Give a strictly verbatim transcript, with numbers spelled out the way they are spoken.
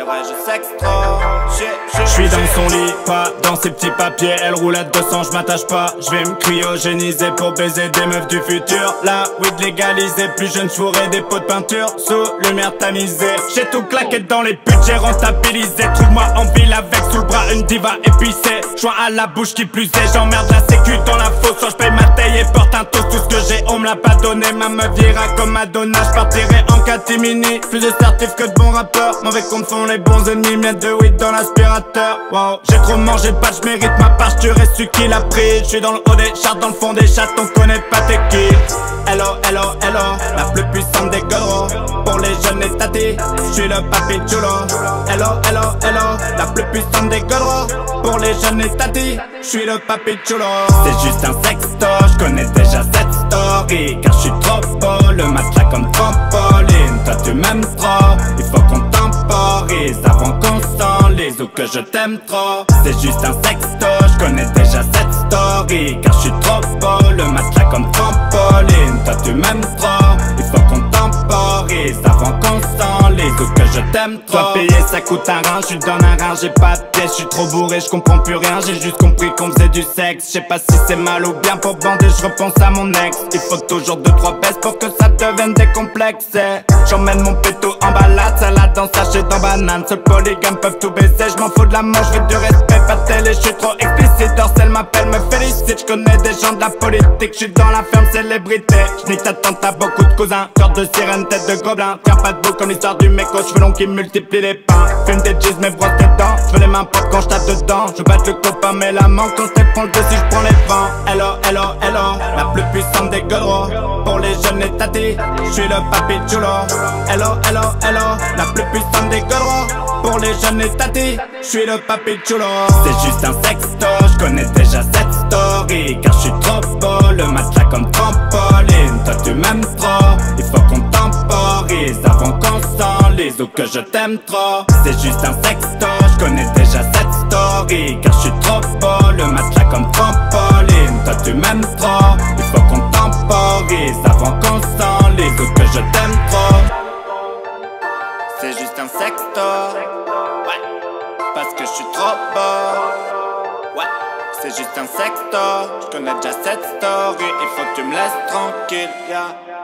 je Sexto. J'suis dans son lit, pas dans ses petits papiers. Elle roule à deux cents, j'm'attache pas. J'vais me cryogéniser pour baiser des meufs du futur. La weed légalisée, plus jeune j'fourrais des pots de peinture sous lumière tamisée. J'ai tout claqué dans les budgets rentabilisés. Trouve-moi en ville avec sous le bras une diva épicée. Joint à la bouche qui plus est, j'emmerde la sécu dans la fosse. Soit j'paye ma taille et porte un toast. Tout ce que j'ai on me l'a pas donné. Ma meuf ira comme Madonna, j'partirai en catimini. Plus de certifs que de bons rappeurs. Mauvais compte font les bons ennemis, miette de weed dans l'aspirateur. Wow, j'ai trop mangé, pas j'mérite ma part, j'turais su qui l'a pris. J'suis dans le haut des charts, dans le fond des chats, on connaît pas t'es qui. Hello, hello, hello, la plus puissante des godros. Pour les jeunes et tatis, j'suis le papi chulo. Hello, hello, hello, la plus puissante des godros. Pour les jeunes et tatis, j'suis le papi chulo. C'est juste un sexto, j'connais déjà cette story. Car j'suis trop beau, le matelas comme trampoline. Toi tu m'aimes trop, il faut qu'on temporise avant qu'on s'enlise ou que je t'aime trop. C'est juste un sexto, j'connais déjà cette story. Car j'suis trop beau, le matelas comme trampoline. Toi tu m'aimes trop, il faut qu'on temporise avant qu'on s'enlise ou que je t'aime trop. Toi payer ça coûte un rein, j'suis dans un rein, j'ai pas de pièce, j'suis trop bourré, j'comprends plus rien. J'ai juste compris qu'on faisait du sexe, j'sais pas si c'est mal ou bien pour bander, j'repense à mon ex. Il faut toujours deux trois baisses pour que ça devienne décomplexé. J'emmène mon péto en balade, salade en sachet dans banane. Seul polygame peuvent tout baiser, j'm'en fous de la manche, j'veux du respect, pas de télé, j'suis trop explicite. Dorsel m'appelle, me félicite, j'connais des gens de la politique, j'suis dans la ferme célébrité. J'nique ta tante, t'as beaucoup de cousins, cœur de sirène, tête de gobelin. Tiens pas debout comme l'histoire du mec aux cheveux longs qui multiplie les pains. Fume des jeans, mais brosse tes dents, j'veux les mains propres quand j'tape dedans. Je batte le copain mais la manque, quand j'te prends le dessus, j'prends les vents. Hello, hello, hello, la plus puissante des godros. Pour les jeunes et tatis, j'suis le papi chulo. Hello, hello, hello, la plus puissante des godros. Pour les jeunes et tatis, j'suis le papi chulo. C'est juste un sexto, j'connais déjà cette story. Car j'suis trop beau, le matelas comme trampoline. Toi tu m'aimes trop, il faut qu'on temporise avant qu'on s'enlise ou que je t'aime trop. C'est juste un sexto, j'connais déjà cette story. Car j'suis trop beau, le matelas comme trampoline. Toi tu m'aimes trop, il faut qu'on temporise avant qu'on s'enlise ou que je t'aime trop. C'est juste un sexto, ouais, parce que j'suis trop beau. Ouais, c'est juste un sexto, j'connais déjà cette story. Il faut que tu me laisses tranquille, yeah.